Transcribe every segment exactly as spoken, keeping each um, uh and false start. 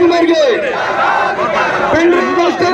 ಶಿವಕುಮಾರ್ಗೆ pendrive master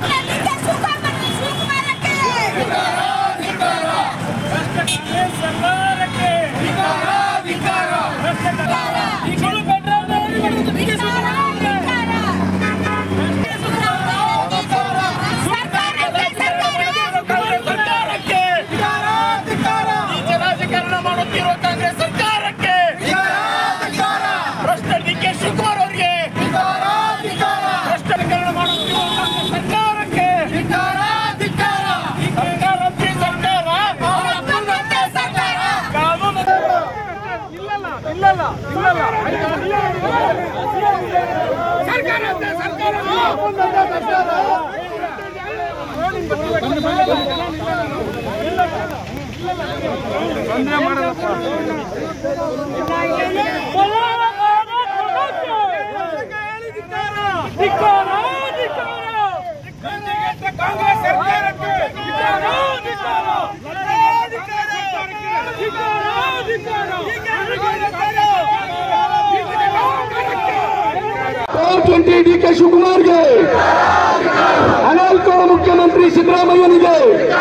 twenty D K Shivakumar के अनालकोट मुख्यमंत्री सिद्धरामಯ್ಯನಿಗೆ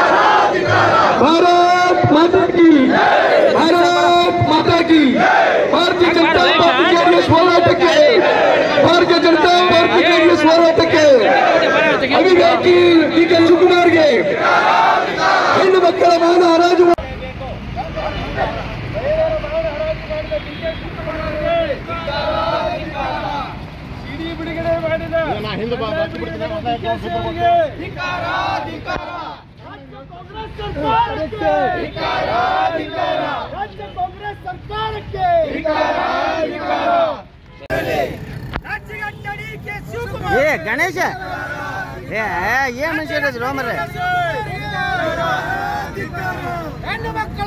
भारत माता की भारत माता की भारतीय जनता पार्टी जेडीएस ಹೋರಾಟಕ್ಕೆ भारतीय जनता पार्टी जेडीएस ಹೋರಾಟಕ್ಕೆ ಅವಿವೇಕಿ ಡಿ ಕೆ ಶಿವಕುಮಾರ್ಗೆ ಹೆಣ್ಣು ಮಕ್ಕಳ ಮಾನ ಹರಾಜು ಹಿಂದೆ ಗಣೇಶ ಏ ಮನುಷ್ಯ ರೋಮರೇ ಹೆಣ್ಣು ಮಕ್ಕಳ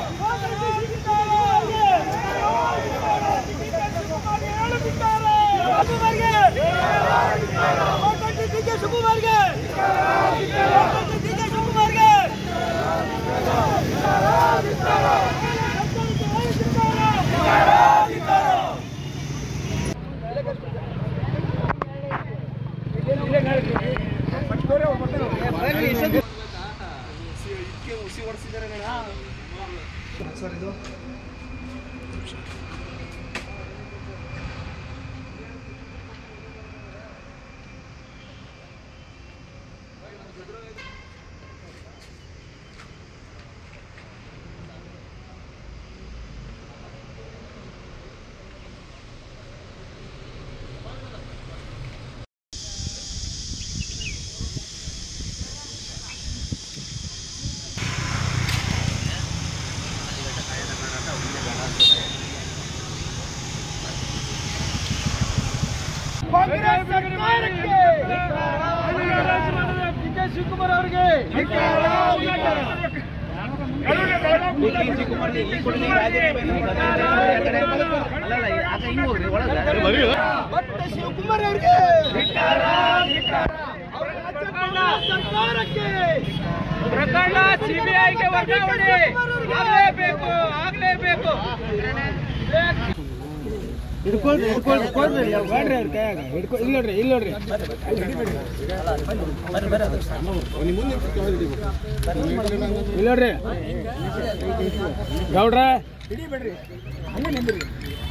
ಕಾಂಗ್ರೆಸ್ ಸರ್ಕಾರಕ್ಕೆ ಡಿ ಕೆ ಶಿವಕುಮಾರ್ ಅವರಿಗೆ ಶಿವಕುಮಾರ್ ಅವರಿಗೆ ಸರ್ಕಾರಕ್ಕೆ ಪ್ರಕರಣ ಸಿಬಿಐಗೆ ವರ್ಗಾವಣೆ ಆಗಲೇಬೇಕು ಆಗಲೇಬೇಕು ಹಿಡ್ಕೊಳ್ರಿ ಹಿಡ್ಕೊಳ್ರಿ ಹಿಡ್ಕೊಳ್ರಿ ಮಾಡ್ರಿ ಅವ್ರ ಕೈಯಾಗ ಹಿಡ್ಕೊ ಇಲ್ಲಿ ನೋಡ್ರಿ ಇಲ್ಲಿ ನೋಡ್ರಿ ಇಲ್ಲಿ ನೋಡ್ರಿ ಗೌಡ್ರ ಹಿಡಿಬೇಡ್ರಿ ಹಂಗೆ ನಿಂದ್ರಿ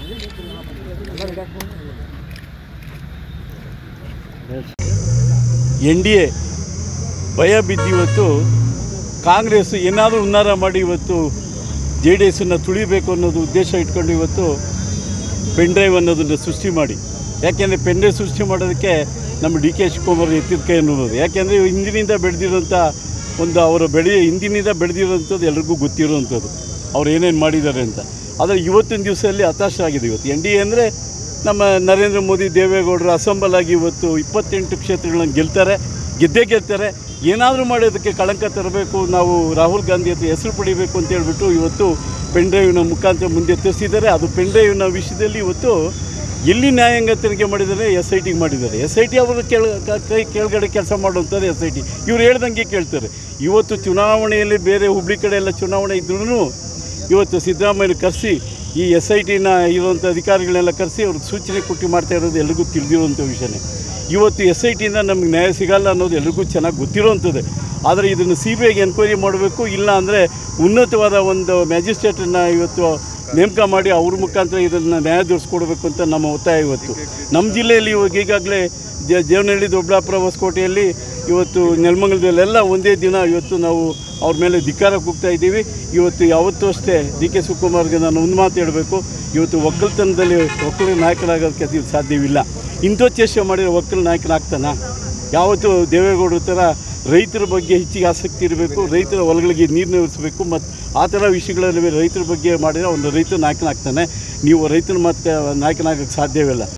ಎನ್ ಡಿ ಎ ಭಯ ಬಿದ್ದಿವತ್ತು ಕಾಂಗ್ರೆಸ್ ಏನಾದರೂ ಉನ್ನಾರ ಮಾಡಿ ಇವತ್ತು ಜೆ ಡಿ ಎಸ್ಸನ್ನು ತುಳಿಬೇಕು ಅನ್ನೋದು ಉದ್ದೇಶ ಇಟ್ಕೊಂಡು ಇವತ್ತು ಪೆನ್ ಡ್ರೈವ್ ಅನ್ನೋದನ್ನು ಸೃಷ್ಟಿ ಮಾಡಿ, ಯಾಕೆಂದರೆ ಪೆನ್ ಡ್ರೈವ್ ಸೃಷ್ಟಿ ಮಾಡೋದಕ್ಕೆ ನಮ್ಮ ಡಿ ಕೆ ಶಿವಕುಮಾರ್ ಎತ್ತಿದ ಕೈ ಅನ್ನೋದು. ಯಾಕೆಂದರೆ ಹಿಂದಿನಿಂದ ಬೆಳೆದಿರೋಂಥ ಒಂದು ಅವರ ಬೆಳೆ ಹಿಂದಿನಿಂದ ಬೆಳೆದಿರೋಂಥದ್ದು ಎಲ್ರಿಗೂ ಗೊತ್ತಿರೋವಂಥದ್ದು ಅವ್ರು ಏನೇನು ಮಾಡಿದ್ದಾರೆ ಅಂತ. ಆದರೆ ಇವತ್ತಿನ ದಿವಸದಲ್ಲಿ ಹತಾಶರಾಗಿದೆ. ಇವತ್ತು ಎನ್ ಡಿ ಎ ಅಂದರೆ ನಮ್ಮ ನರೇಂದ್ರ ಮೋದಿ ದೇವೇಗೌಡರು ಅಸೆಂಬಲ್ ಆಗಿ ಇವತ್ತು ಇಪ್ಪತ್ತೆಂಟು ಕ್ಷೇತ್ರಗಳನ್ನು ಗೆಲ್ತಾರೆ, ಗೆದ್ದೇ ಗೆಲ್ತಾರೆ. ಏನಾದರೂ ಮಾಡೋದಕ್ಕೆ ಕಳಂಕ ತರಬೇಕು, ನಾವು ರಾಹುಲ್ ಗಾಂಧಿ ಹತ್ರ ಹೆಸರು ಪಡಿಬೇಕು ಅಂತ ಹೇಳ್ಬಿಟ್ಟು ಇವತ್ತು ಪೆನ್ ಡ್ರೈವ್ನ ಮುಖಾಂತರ ಮುಂದೆ ತರಿಸಿದ್ದಾರೆ. ಅದು ಪೆನ್ ಡ್ರೈವ್ನ ವಿಷಯದಲ್ಲಿ ಇವತ್ತು ಎಲ್ಲಿ ನ್ಯಾಯಾಂಗ ತನಿಖೆ ಮಾಡಿದ್ದಾರೆ, ಎಸ್ ಐ ಟಿಗೆ ಮಾಡಿದ್ದಾರೆ. ಎಸ್ ಐ ಟಿ ಅವರು ಕೆಳ ಕೈ ಕೆಳಗಡೆ ಕೆಲಸ ಮಾಡುವಂಥದ್ದು ಎಸ್ ಐ ಟಿ. ಇವ್ರು ಹೇಳ್ದಂಗೆ ಕೇಳ್ತಾರೆ. ಇವತ್ತು ಚುನಾವಣೆಯಲ್ಲಿ ಬೇರೆ ಹುಬ್ಳಿ ಕಡೆ ಎಲ್ಲ ಚುನಾವಣೆ ಇದ್ರೂ ಇವತ್ತು ಸಿದ್ದರಾಮಯ್ಯ ಕರೆಸಿ ಈ ಎಸ್ ಐ ಟಿನ ಇರುವಂಥ ಅಧಿಕಾರಿಗಳನ್ನೆಲ್ಲ ಕರೆಸಿ ಅವ್ರಿಗೆ ಸೂಚನೆ ಕೊಟ್ಟು ಮಾಡ್ತಾ ಇರೋದು ಎಲ್ರಿಗೂ ತಿಳಿದಿರುವಂಥ ವಿಷಯನೇ. ಇವತ್ತು ಎಸ್ ಐ ಟಿಯಿಂದ ನಮಗೆ ನ್ಯಾಯ ಸಿಗಲ್ಲ ಅನ್ನೋದು ಎಲ್ರಿಗೂ ಚೆನ್ನಾಗಿ ಗೊತ್ತಿರೋವಂಥದ್ದು. ಆದರೆ ಇದನ್ನು ಸಿ ಬಿ ಐಗೆ ಎನ್ಕ್ವೈರಿ ಮಾಡಬೇಕು, ಇಲ್ಲ ಅಂದರೆ ಉನ್ನತವಾದ ಒಂದು ಮ್ಯಾಜಿಸ್ಟ್ರೇಟನ್ನು ಇವತ್ತು ನೇಮಕ ಮಾಡಿ ಅವ್ರ ಮುಖಾಂತರ ಇದನ್ನು ನ್ಯಾಯ ದೊರಕಿಸ್ಕೊಡ್ಬೇಕು ಅಂತ ನಮ್ಮ ಒತ್ತಾಯ ಇವತ್ತು. ನಮ್ಮ ಜಿಲ್ಲೆಯಲ್ಲಿ ಇವಾಗ ಈಗಾಗಲೇ ಜ ದೇವನಹಳ್ಳಿ ದೊಡ್ಡಬಳ್ಳಾಪುರ ಹೊಸಕೋಟೆಯಲ್ಲಿ ಇವತ್ತು ನೆಲಮಂಗಲದಲ್ಲೆಲ್ಲ ಒಂದೇ ದಿನ ಇವತ್ತು ನಾವು ಅವ್ರ ಮೇಲೆ ಧಿಕ್ಕಾರ ಕೂಗ್ತಾ ಇದ್ದೀವಿ. ಇವತ್ತು ಯಾವತ್ತೂ ಅಷ್ಟೇ ಡಿ ಕೆ ಶಿವಕುಮಾರ್ಗೆ ನಾನು ಒಂದು ಮಾತು ಹೇಳಬೇಕು, ಇವತ್ತು ಒಕ್ಕಲ್ತನದಲ್ಲಿ ಒಕ್ಕಲ ನಾಯಕರಾಗೋದಕ್ಕೆ ಅದು ಸಾಧ್ಯವಿಲ್ಲ. ಇಂಥ ಚೇಷ್ಟೆ ಮಾಡಿರೋ ಒಕ್ಕಲ ನಾಯಕನಾಗ್ತಾನೆ? ಯಾವತ್ತೂ ದೇವೇಗೌಡರ ಥರ ರೈತರ ಬಗ್ಗೆ ಹೆಚ್ಚಿಗೆ ಆಸಕ್ತಿ ಇರಬೇಕು, ರೈತರ ಹೊಲಗಳಿಗೆ ನೀರು ನಿಲ್ಲಿಸಬೇಕು, ಮತ್ತು ಆ ಥರ ವಿಷಯಗಳಲ್ಲಿ ರೈತರ ಬಗ್ಗೆ ಮಾಡಿದರೆ ಒಂದು ರೈತ ನಾಯಕನಾಗ್ತಾನೆ. ನೀವು ರೈತನ ಮಾತು ನಾಯಕನಾಗೋಕ್ಕೆ ಸಾಧ್ಯವಿಲ್ಲ.